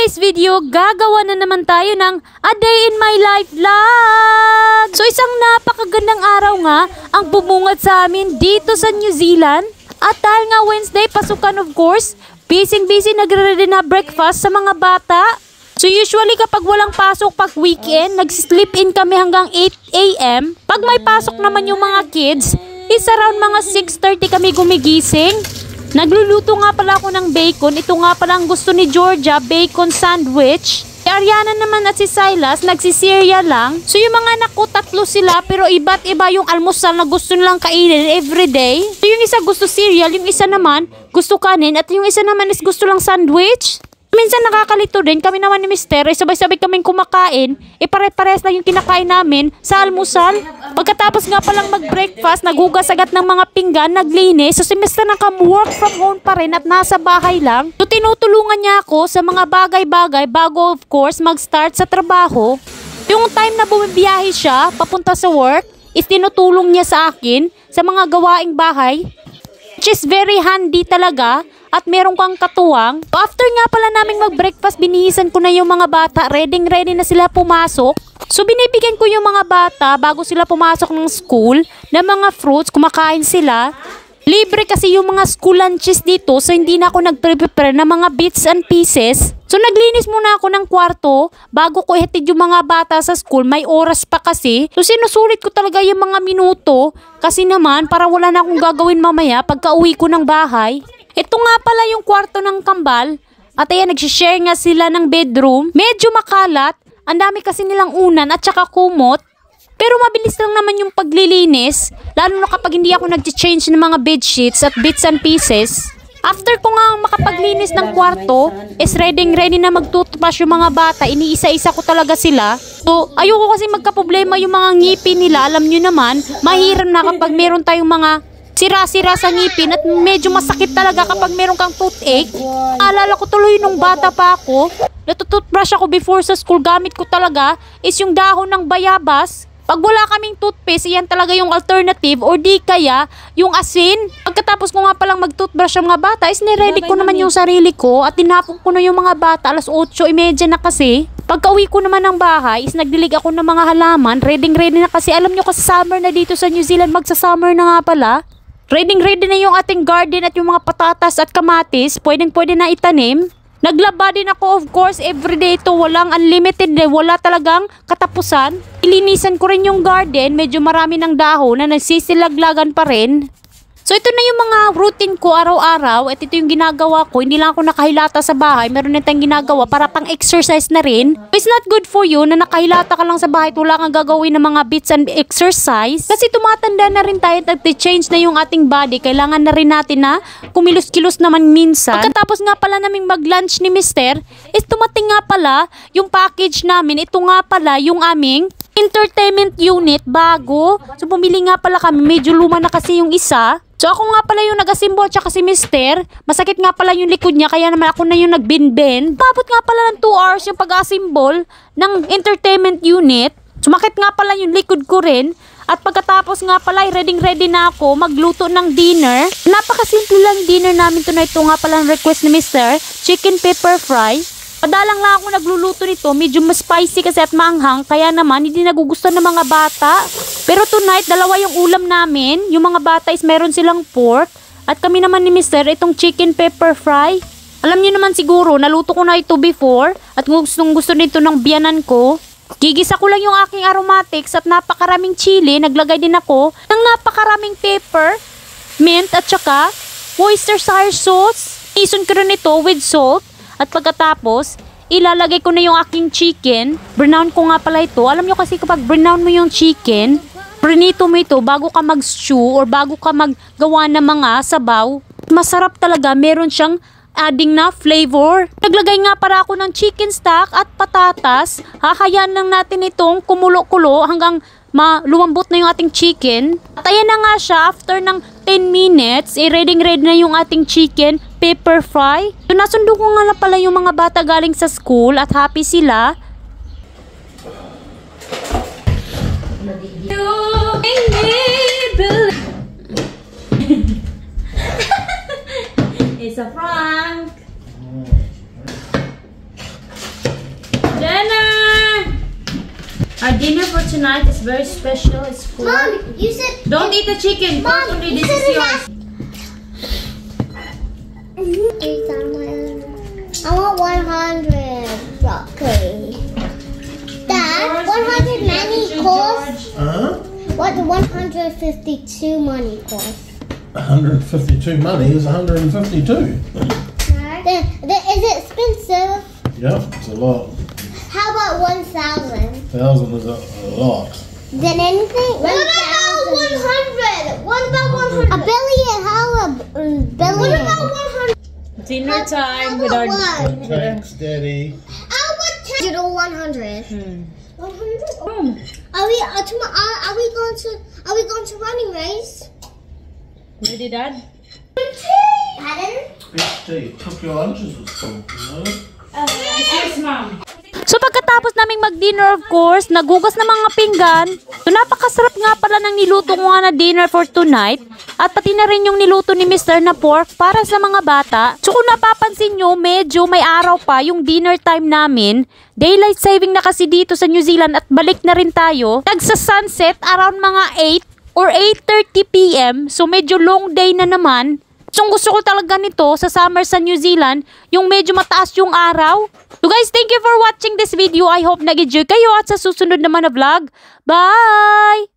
today's video, gagawa na naman tayo ng A Day in My Life vlog! So isang napakagandang araw nga ang bumungad sa amin dito sa New Zealand. At dahil nga Wednesday, pasukan of course, busy nagre-ready na breakfast sa mga bata. So usually kapag walang pasok pag weekend, nag-sleep in kami hanggang 8 AM. Pag may pasok naman yung mga kids, is around mga 6:30 kami gumigising. Nagluluto nga pala ako ng bacon. Ito nga pala ang gusto ni Georgia, bacon sandwich. Si Ariana naman at si Silas, nagsisirya lang. So yung mga anak ko, 3 sila, pero iba't iba yung almusal na gusto nilang kainin everyday. So yung isa gusto cereal, yung isa naman gusto kanin, at yung isa naman is gusto lang sandwich. Minsan nakakalito din, kami naman ni Mister, ay sabay-sabay kaming kumakain, pare-pares lang yung kinakain namin sa almusal. Pagkatapos nga palang mag-breakfast, naghugas agad ng mga pinggan, naglinis. So si Mister naka-work from home pa rin at nasa bahay lang. So tinutulungan niya ako sa mga bagay-bagay bago of course mag-start sa trabaho. Yung time na bumibiyahe siya, papunta sa work, is tinutulong niya sa akin sa mga gawaing bahay. Which is very handy talaga. At meron kang katuwang. After nga pala naming mag-breakfast, binihisan ko na yung mga bata. Ready na sila pumasok. So binibigyan ko yung mga bata bago sila pumasok ng school ng mga fruits. Kumakain sila. Libre kasi yung mga school lunches dito. So hindi na ako nag-prepare ng mga bits and pieces. So naglinis muna ako ng kwarto bago ko ihatid yung mga bata sa school. May oras pa kasi. So sinusulit ko talaga yung mga minuto. Kasi naman para wala na akong gagawin mamaya pagka uwi ko ng bahay. Ito nga pala yung kwarto ng kambal. At ayan, nagsishare nga sila ng bedroom. Medyo makalat. Ang dami kasi nilang unan at saka kumot. Pero mabilis lang naman yung paglilinis. Lalo na kapag hindi ako nag-change ng mga bedsheets at bits and pieces. After ko nga makapaglinis ng kwarto, is ready na mag-toothbrush yung mga bata. Iniisa-isa ko talaga sila. So, ayoko kasi magka-problema yung mga ngipin nila. Alam nyo naman, mahirap na kapag meron tayong mga sira-sira sa ngipin at medyo masakit talaga kapag meron kang toothache. Alala ko tuloy nung bata pa ako, natutoothbrush ako before sa school, gamit ko talaga is yung dahon ng bayabas. Pag wala kaming toothpaste, yan talaga yung alternative or di kaya yung asin. Pagkatapos ko nga palang mag-toothbrush ang mga bata, is niready ko naman yung sarili ko at tinapon ko na yung mga bata. Alas 8:30 na kasi. Pagka-uwi ko naman ng bahay, is nagdilig ako ng mga halaman. Ready na kasi. Alam nyo kasi summer na dito sa New Zealand, magsa-summer na nga pala. Ready na yung ating garden at yung mga patatas at kamatis, pwede na itanim. Naglaba din ako of course everyday ito, walang unlimited day, wala talagang katapusan. Ilinisan ko rin yung garden, medyo marami ng dahon na nagsisilaglagan pa rin. So ito na yung mga routine ko araw-araw at ito yung ginagawa ko. Hindi lang ako nakahilata sa bahay, meron na tayong ginagawa para pang exercise na rin. It's not good for you na nakahilata ka lang sa bahay at wala kang gagawin ng mga bits and exercise. Kasi tumatanda na rin tayo at nag-change na yung ating body. Kailangan na rin natin na kumilos-kilos naman minsan. Pagkatapos nga pala naming mag-lunch ni Mister, is tumating nga pala yung package namin. Ito nga pala yung aming entertainment unit bago. So bumili nga pala kami, medyo luma na kasi yung isa. So ako nga pala yung nag-assemble tsaka si Mister. Masakit nga pala yung likod niya kaya naman ako na yung nag-bend. Pabot nga pala ng 2 hours yung pag-assemble ng entertainment unit. Sumakit nga pala yung likod ko rin. At pagkatapos nga pala ready na ako magluto ng dinner. Napakasimple lang dinner namin tonight. Ito nga pala ang request ni Mister, chicken pepper fry. Padalang lang ako nagluluto nito, medyo mas spicy kasi at maanghang, kaya naman hindi nagugustuhan ng mga bata. Pero tonight, dalawa yung ulam namin. Yung mga bata is meron silang pork. At kami naman ni Mister, itong chicken pepper fry. Alam niyo naman siguro, naluto ko na ito before. At gusto nito ng biyanan ko. Gigisa ko lang yung aking aromatics at napakaraming chili. Naglagay din ako ng napakaraming pepper, mint at saka Worcestershire sauce. Ison ko rin ito with salt. At pagkatapos, ilalagay ko na yung aking chicken. Brown ko nga pala ito. Alam nyo kasi kapag brown mo yung chicken, prinito mo ito bago ka mag-stew or bago ka maggawa ng mga sabaw. Masarap talaga. Meron siyang adding na flavor. Naglagay nga para ako ng chicken stock at patatas. Hahayaan lang natin itong kumulo-kulo hanggang lumambot na yung ating chicken. At ayan na nga siya, after ng 10 minutes, ready na yung ating chicken pepper fry. So nasundo ko nga na pala yung mga bata galing sa school at happy sila. It's a prank. Our dinner for tonight is very special. It's pork. Mom, you said... Don't eat the chicken. Mom, Pork only. you This said is yours. I want 100. Okay. Dad, 190 cost. What the 152 money cost? 152 money is 152. Is it expensive? Yep, it's a lot. How about 1,000? 1,000 is a lot. Then anything? What about 100? What about 100? A billion? How a billion? What about 100? Dinner time with our... Thanks, Daddy. How about 100? 100? Are we going to running race? Ready, Dad? Pardon? Steve, took your lunches at school, you know? Yes, Mom. So pagkatapos naming mag-dinner, of course, nagugas na mga pinggan. So napakasarap nga pala ng niluto ko nga na dinner for tonight. At pati na rin yung niluto ni Mr. na pork para sa mga bata. So kung napapansin nyo, medyo may araw pa yung dinner time namin. Daylight saving na kasi dito sa New Zealand at balik na rin tayo. Nagsa-sunset around mga 8 or 8:30 PM. So medyo long day na naman. So gusto ko talaga nito sa summer sa New Zealand, yung medyo mataas yung araw. So guys, thank you for watching this video. I hope nag-enjoy kayo at sa susunod naman na vlog. Bye!